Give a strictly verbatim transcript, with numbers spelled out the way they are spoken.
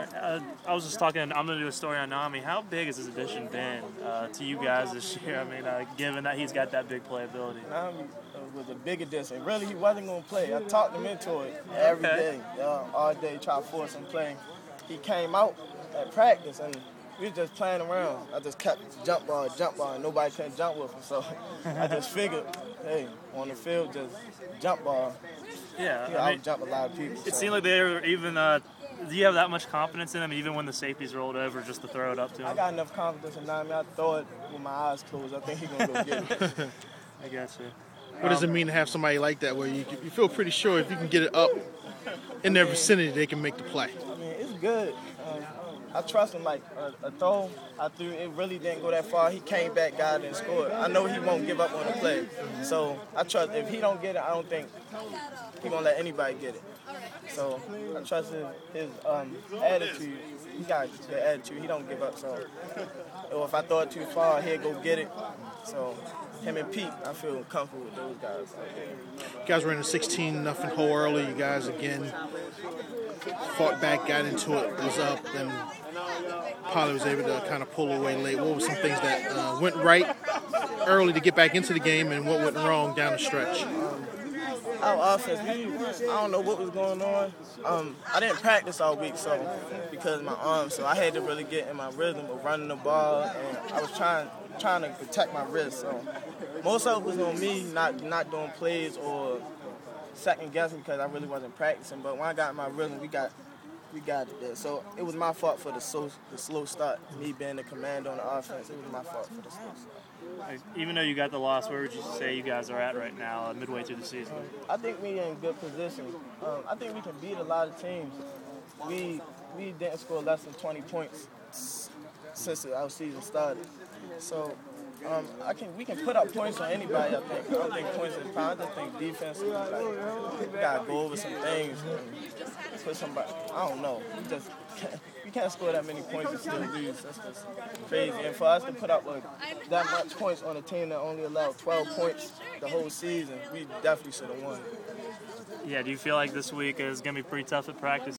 Uh, I was just talking, I'm going to do a story on Nami. How big has his addition been uh, to you guys this year? I mean, uh, given that he's got that big playability. Nami uh, was a big addition. Really, he wasn't going to play. I talked him into it every okay. day, uh, all day, try to force him playing. He came out at practice, and we was just playing around. I just kept jump ball, jump ball, and nobody couldn't jump with him. So I just figured, hey, on the field, just jump ball. Yeah, yeah I I mean, jump a lot of people. It so. seemed like they were even. Uh, do you have that much confidence in him, even when the safeties rolled over, just to throw it up to him? I got enough confidence in Nami. I throw it with my eyes closed. I think he's gonna go get it. I guess so. What does it mean to have somebody like that, where you you feel pretty sure if you can get it up in their vicinity, they can make the play? I mean, it's good. Um, I trust him. Like a, a throw, I threw. It really didn't go that far. He came back, got it, and scored. I know he won't give up on the play. So I trust. If he don't get it, I don't think he gonna let anybody get it. So I trust his, his um, attitude. He got the attitude. He don't give up. So or if I throw it too far, he'll go get it. So him and Pete, I feel comfortable with those guys. You guys were in a sixteen nothing hole early. You guys again fought back, got into it, was up, and Pollard was able to kind of pull away late. What were some things that uh, went right early to get back into the game, and what went wrong down the stretch? Um, our offense, we, I don't know what was going on. Um, I didn't practice all week, so because of my arm, so I had to really get in my rhythm of running the ball, and I was trying trying to protect my wrist. So most of it was on me, not not doing plays or second guessing because I really wasn't practicing. But when I got in my rhythm, we got we got it there. So it was my fault for the slow the slow start. Me being the commander on the offense, it was my fault for the slow start. Even though you got the loss, where would you say you guys are at right now, uh, midway through the season? Um, I think we're in good position. Um, I think we can beat a lot of teams. We we didn't score less than twenty points since our season started. So um, I can we can put up points on anybody. I think I don't think points is fine. I just think defense. Like, we gotta go over some things and put somebody. I don't know. We just can't, we can't score that many points and still lose. That's just crazy. And for us to put up like, that much points on a team that only allowed twelve points the whole season, we definitely should have won. Yeah. Do you feel like this week is gonna be pretty tough at practice?